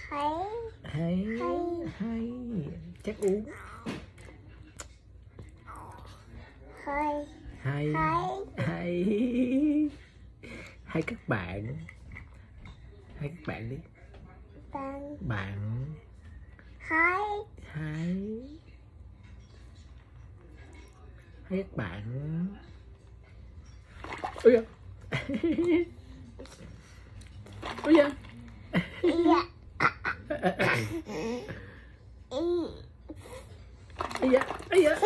Hay. Chắc uống. Hay. Hay các bạn. Hay các bạn đi. Bạn. Hay. Hay các bạn. Ôi da. Ôi da. Ây da, ây da.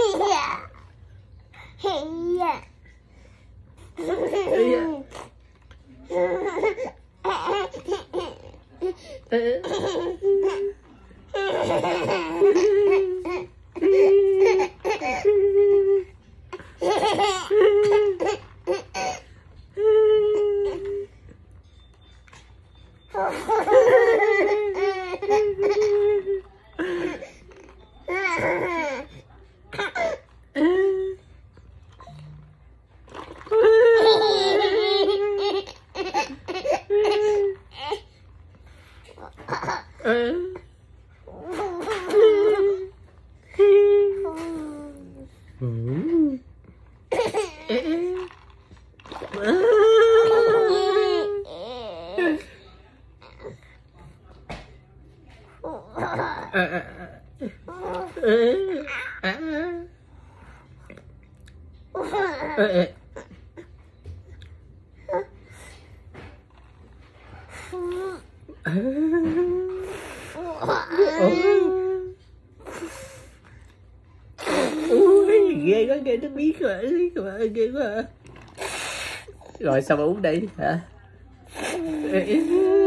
Ui, ghê quá, ghê, nó biết mà, ghê quá. Rồi sao mà uống đây hả?